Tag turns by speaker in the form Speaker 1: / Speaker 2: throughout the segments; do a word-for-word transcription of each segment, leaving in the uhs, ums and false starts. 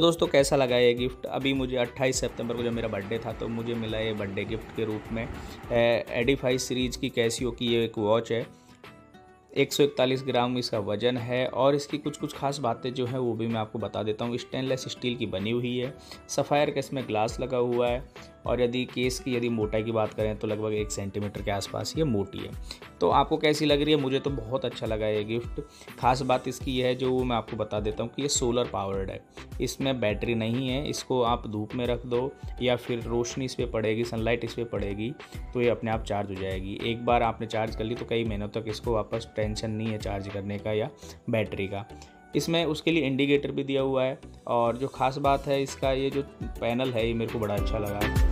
Speaker 1: दोस्तों कैसा लगा ये गिफ्ट। अभी मुझे अट्ठाईस सितंबर को जब मेरा बर्थडे था तो मुझे मिला ये बर्थडे गिफ्ट के रूप में एडिफाई सीरीज़ की कैसियो की ये एक वॉच है। एक सौ इकतालीस ग्राम इसका वज़न है और इसकी कुछ कुछ खास बातें जो हैं वो भी मैं आपको बता देता हूँ। स्टेनलेस स्टील की बनी हुई है, सफ़ायर का इसमें ग्लास लगा हुआ है और यदि केस की यदि मोटाई की बात करें तो लगभग एक सेंटीमीटर के आसपास ये मोटी है। तो आपको कैसी लग रही है? मुझे तो बहुत अच्छा लगा ये गिफ्ट। खास बात इसकी ये है जो मैं आपको बता देता हूँ कि ये सोलर पावर्ड है, इसमें बैटरी नहीं है। इसको आप धूप में रख दो या फिर रोशनी इस पर पड़ेगी, सनलाइट इस पर पड़ेगी तो ये अपने आप चार्ज हो जाएगी। एक बार आपने चार्ज कर ली तो कई महीनों तक इसको वापस टेंशन नहीं है चार्ज करने का या बैटरी का। इसमें उसके लिए इंडिकेटर भी दिया हुआ है और जो खास बात है इसका ये जो पैनल है ये मेरे को बड़ा अच्छा लगा।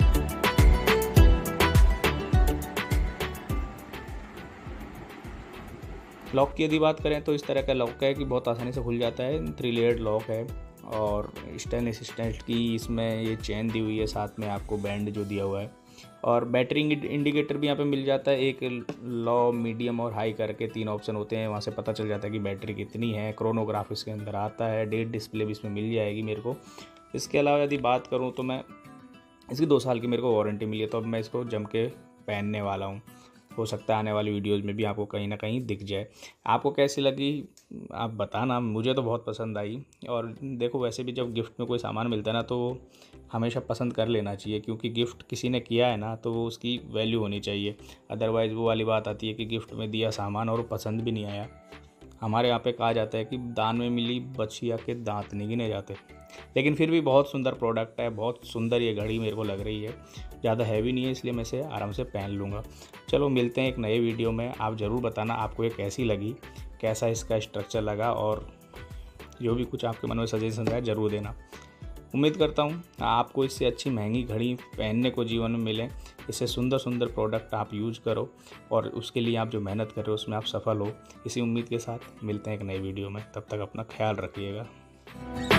Speaker 1: लॉक की यदि बात करें तो इस तरह का लॉक है कि बहुत आसानी से खुल जाता है। थ्री लेयर्ड लॉक है और स्टेनलेस स्टील की इसमें ये चेन दी हुई है, साथ में आपको बैंड जो दिया हुआ है और बैटरी इंडिकेटर भी यहाँ पे मिल जाता है। एक लो, मीडियम और हाई करके तीन ऑप्शन होते हैं, वहाँ से पता चल जाता है कि बैटरी कितनी है। क्रोनोग्राफ इसके अंदर आता है, डेट डिस्प्ले भी इसमें मिल जाएगी मेरे को। इसके अलावा यदि बात करूँ तो मैं इसकी दो साल की मेरे को वारंटी मिली है, तो अब मैं इसको जम के पहनने वाला हूँ। हो सकता है आने वाली वीडियोज़ में भी आपको कहीं ना कहीं दिख जाए। आपको कैसी लगी आप बताना, मुझे तो बहुत पसंद आई। और देखो वैसे भी जब गिफ्ट में कोई सामान मिलता है ना तो हमेशा पसंद कर लेना चाहिए, क्योंकि गिफ्ट किसी ने किया है ना तो वो उसकी वैल्यू होनी चाहिए। अदरवाइज़ वो वाली बात आती है कि गिफ्ट में दिया सामान और पसंद भी नहीं आया। हमारे यहाँ पे कहा जाता है कि दान में मिली बछिया के दांत नहीं गिने जाते। लेकिन फिर भी बहुत सुंदर प्रोडक्ट है, बहुत सुंदर ये घड़ी मेरे को लग रही है। ज़्यादा हैवी नहीं है इसलिए मैं इसे आराम से पहन लूँगा। चलो मिलते हैं एक नए वीडियो में। आप ज़रूर बताना आपको ये कैसी लगी, कैसा इसका स्ट्रक्चर लगा और जो भी कुछ आपके मन में सजेशन है ज़रूर देना। उम्मीद करता हूँ आपको इससे अच्छी महंगी घड़ी पहनने को जीवन में मिले। इससे सुंदर सुंदर प्रोडक्ट आप यूज़ करो और उसके लिए आप जो मेहनत कर रहे हो उसमें आप सफल हो। इसी उम्मीद के साथ मिलते हैं एक नई वीडियो में। तब तक अपना ख्याल रखिएगा।